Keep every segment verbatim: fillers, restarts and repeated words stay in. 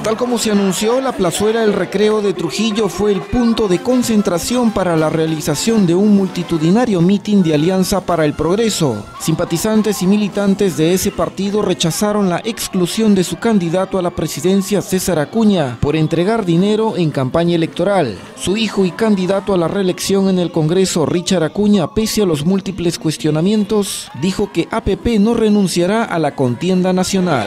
Tal como se anunció, la plazuela El Recreo de Trujillo fue el punto de concentración para la realización de un multitudinario mitin de Alianza para el Progreso. Simpatizantes y militantes de ese partido rechazaron la exclusión de su candidato a la presidencia, César Acuña, por entregar dinero en campaña electoral. Su hijo y candidato a la reelección en el Congreso, Richard Acuña, pese a los múltiples cuestionamientos, dijo que A P P no renunciará a la contienda nacional.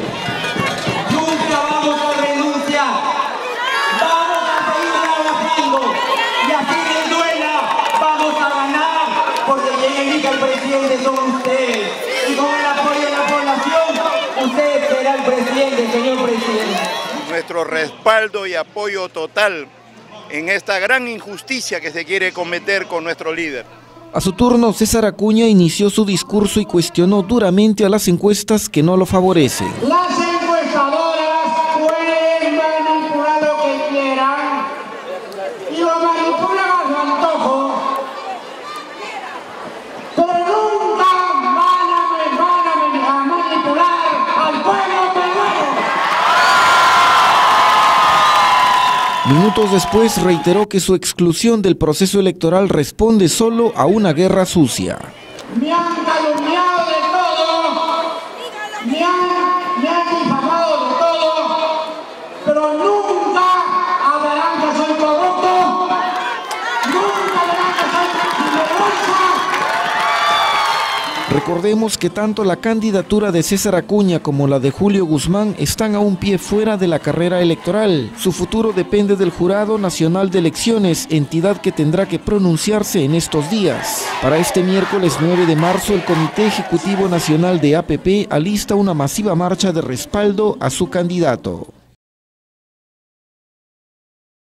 El presidente son ustedes, y con el apoyo de la población, usted será el presidente, señor presidente. Nuestro respaldo y apoyo total en esta gran injusticia que se quiere cometer con nuestro líder. A su turno, César Acuña inició su discurso y cuestionó duramente a las encuestas que no lo favorecen. Las encuestadoras pueden manipular lo que quieran y lo manipulan a su antojo. Pero nunca van a, van a, a manipular al pueblo peruano. Minutos después reiteró que su exclusión del proceso electoral responde solo a una guerra sucia. Me han calumniado de todo, me han, me han difamado de todo, pero nunca hablarán que soy corrupto, nunca hablarán que soy sinvergüenza. Recordemos que tanto la candidatura de César Acuña como la de Julio Guzmán están a un pie fuera de la carrera electoral. Su futuro depende del Jurado Nacional de Elecciones, entidad que tendrá que pronunciarse en estos días. Para este miércoles nueve de marzo, el Comité Ejecutivo Nacional de A P P alista una masiva marcha de respaldo a su candidato.